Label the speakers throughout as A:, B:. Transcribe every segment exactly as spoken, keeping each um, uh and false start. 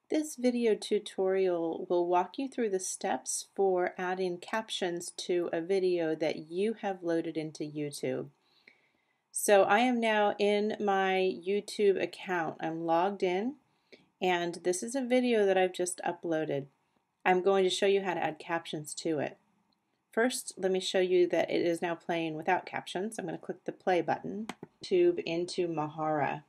A: This video tutorial will walk you through the steps for adding captions to a video that you have loaded into YouTube. So I am now in my YouTube account. I'm logged in, and this is a video that I've just uploaded. I'm going to show you how to add captions to it. First, let me show you that it is now playing without captions. I'm going to click the play button. YouTube into Mahara.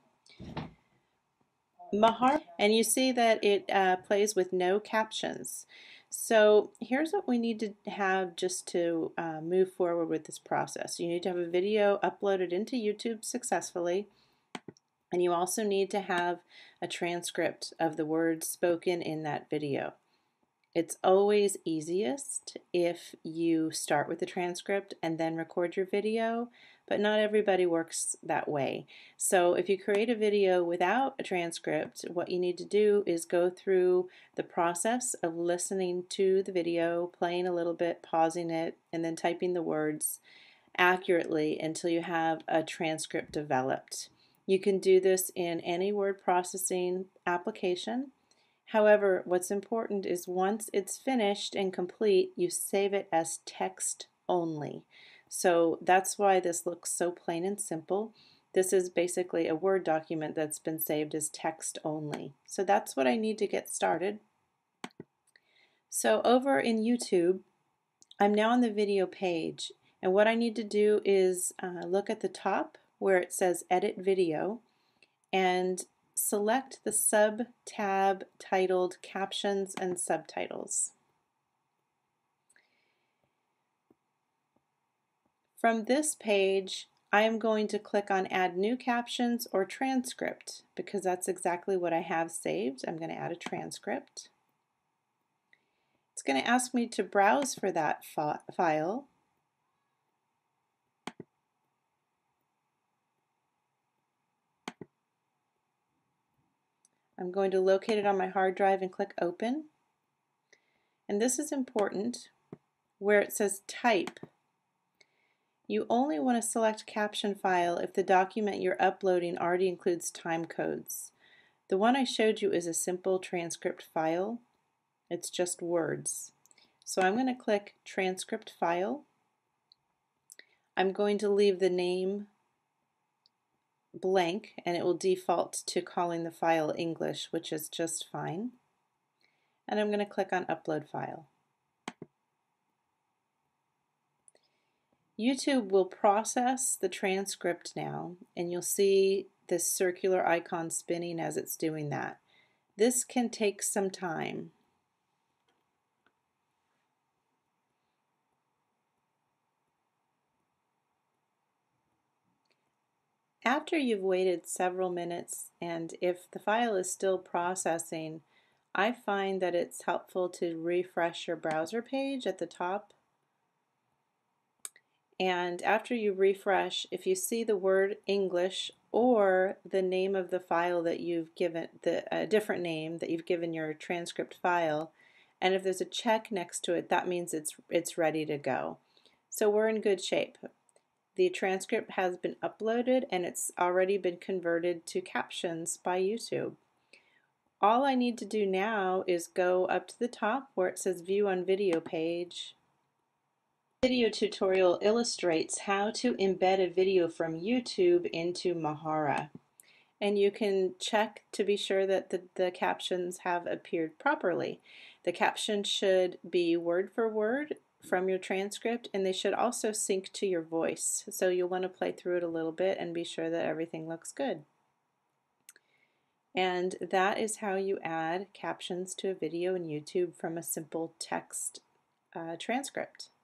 A: Mahara, and you see that it uh, plays with no captions. So here's what we need to have just to uh, move forward with this process. You need to have a video uploaded into YouTube successfully, and you also need to have a transcript of the words spoken in that video. It's always easiest if you start with the transcript and then record your video, but not everybody works that way. So if you create a video without a transcript, what you need to do is go through the process of listening to the video, playing a little bit, pausing it, and then typing the words accurately until you have a transcript developed. You can do this in any word processing application. However, what's important is once it's finished and complete, you save it as text only. So that's why this looks so plain and simple. This is basically a Word document that's been saved as text only. So that's what I need to get started. So over in YouTube, I'm now on the video page, and what I need to do is uh, look at the top where it says Edit Video and select the sub-tab titled Captions and Subtitles. From this page, I am going to click on Add New Captions or Transcript because that's exactly what I have saved. I'm going to add a transcript. It's going to ask me to browse for that fi- file. I'm going to locate it on my hard drive and click Open. And this is important where it says Type. You only want to select caption file if the document you're uploading already includes time codes. The one I showed you is a simple transcript file. It's just words. So I'm going to click Transcript File. I'm going to leave the name blank, and it will default to calling the file English, which is just fine. And I'm going to click on Upload File. YouTube will process the transcript now, and you'll see this circular icon spinning as it's doing that. This can take some time. After you've waited several minutes, and if the file is still processing, I find that it's helpful to refresh your browser page at the top. And after you refresh, if you see the word English or the name of the file that you've given, the a different name that you've given your transcript file, and if there's a check next to it, that means it's it's ready to go. So we're in good shape. The transcript has been uploaded and it's already been converted to captions by YouTube. All I need to do now is go up to the top where it says View on Video page. Video tutorial illustrates how to embed a video from YouTube into Mahara. And you can check to be sure that the, the captions have appeared properly. The caption should be word for word from your transcript, and they should also sync to your voice. So you'll want to play through it a little bit and be sure that everything looks good. And that is how you add captions to a video in YouTube from a simple text uh, transcript.